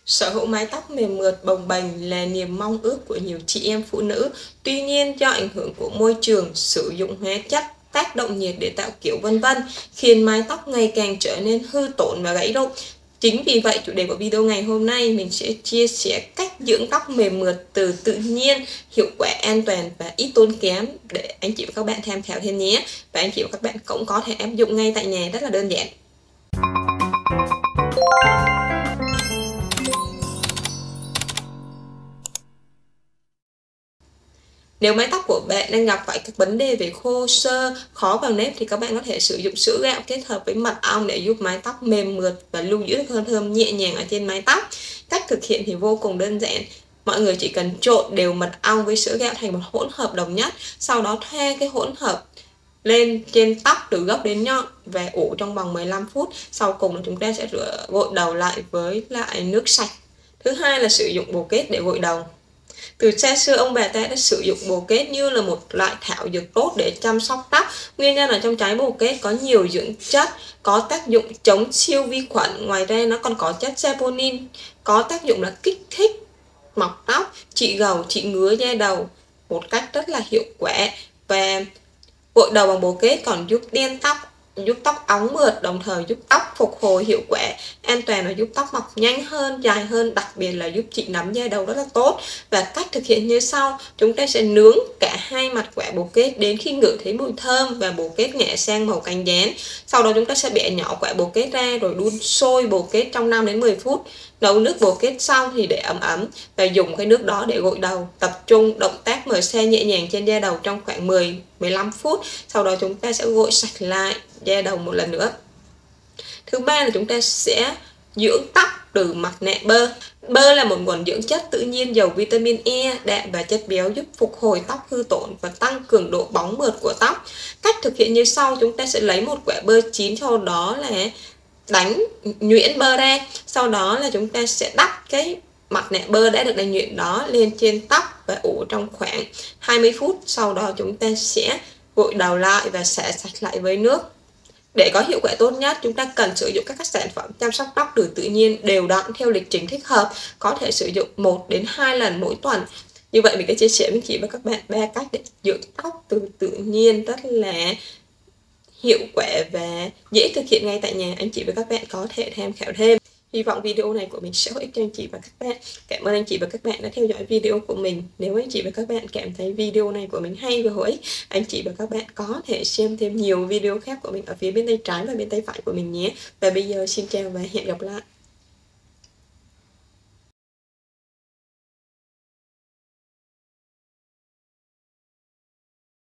Sở hữu mái tóc mềm mượt bồng bềnh là niềm mong ước của nhiều chị em phụ nữ. Tuy nhiên, do ảnh hưởng của môi trường, sử dụng hóa chất, tác động nhiệt để tạo kiểu vân vân, khiến mái tóc ngày càng trở nên hư tổn và gãy rụng. Chính vì vậy, chủ đề của video ngày hôm nay mình sẽ chia sẻ cách dưỡng tóc mềm mượt từ tự nhiên, hiệu quả, an toàn và ít tốn kém để anh chị và các bạn tham khảo thêm nhé. Và anh chị và các bạn cũng có thể áp dụng ngay tại nhà rất là đơn giản. Nếu mái tóc của bạn đang gặp phải các vấn đề về khô xơ, khó vào nếp thì các bạn có thể sử dụng sữa gạo kết hợp với mật ong để giúp mái tóc mềm mượt và lưu giữ được hương thơm nhẹ nhàng ở trên mái tóc. Cách thực hiện thì vô cùng đơn giản. Mọi người chỉ cần trộn đều mật ong với sữa gạo thành một hỗn hợp đồng nhất, sau đó thoa cái hỗn hợp lên trên tóc từ gốc đến nhọn và ủ trong vòng 15 phút. Sau cùng là chúng ta sẽ rửa gội đầu lại với lại nước sạch. Thứ hai là sử dụng bồ kết để gội đầu. Từ xa xưa ông bà ta đã sử dụng bồ kết như là một loại thảo dược tốt để chăm sóc tóc. Nguyên nhân là trong trái bồ kết có nhiều dưỡng chất có tác dụng chống siêu vi khuẩn. Ngoài ra nó còn có chất saponin có tác dụng là kích thích mọc tóc, trị gầu, trị ngứa da đầu một cách rất là hiệu quả. Và gội đầu bằng bồ kết còn giúp đen tóc, giúp tóc óng mượt, đồng thời giúp tóc phục hồi hiệu quả, an toàn và giúp tóc mọc nhanh hơn, dài hơn, đặc biệt là giúp trị nấm da đầu rất là tốt. Và cách thực hiện như sau: chúng ta sẽ nướng cả hai mặt quả bồ kết đến khi ngửi thấy mùi thơm và bồ kết ngả sang màu cánh gián. Sau đó chúng ta sẽ bẻ nhỏ quả bồ kết ra rồi đun sôi bồ kết trong 5 đến 10 phút. Nấu nước bồ kết xong thì để ấm ấm và dùng cái nước đó để gội đầu. Tập trung động tác massage nhẹ nhàng trên da đầu trong khoảng 10-15 phút. Sau đó chúng ta sẽ gội sạch lại da đầu một lần nữa. Thứ ba là chúng ta sẽ dưỡng tóc từ mặt nạ bơ. Bơ là một nguồn dưỡng chất tự nhiên giàu vitamin E, đạm và chất béo giúp phục hồi tóc hư tổn và tăng cường độ bóng mượt của tóc. Cách thực hiện như sau: chúng ta sẽ lấy một quả bơ chín, sau đó là đánh nhuyễn bơ ra. Sau đó là chúng ta sẽ đắp cái mặt nạ bơ đã được đánh nhuyễn đó lên trên tóc và ủ trong khoảng 20 phút. Sau đó chúng ta sẽ gội đầu lại và xả sạch lại với nước. Để có hiệu quả tốt nhất, chúng ta cần sử dụng các sản phẩm chăm sóc tóc từ tự nhiên đều đặn theo lịch trình thích hợp, có thể sử dụng 1 đến 2 lần mỗi tuần. Như vậy mình sẽ chia sẻ với chị và các bạn 3 cách để dưỡng tóc từ tự nhiên rất là hiệu quả và dễ thực hiện ngay tại nhà. Anh chị và các bạn có thể tham khảo thêm. Hy vọng video này của mình sẽ hữu ích cho anh chị và các bạn. Cảm ơn anh chị và các bạn đã theo dõi video của mình. Nếu anh chị và các bạn cảm thấy video này của mình hay và hữu ích, anh chị và các bạn có thể xem thêm nhiều video khác của mình ở phía bên tay trái và bên tay phải của mình nhé. Và bây giờ xin chào và hẹn gặp lại.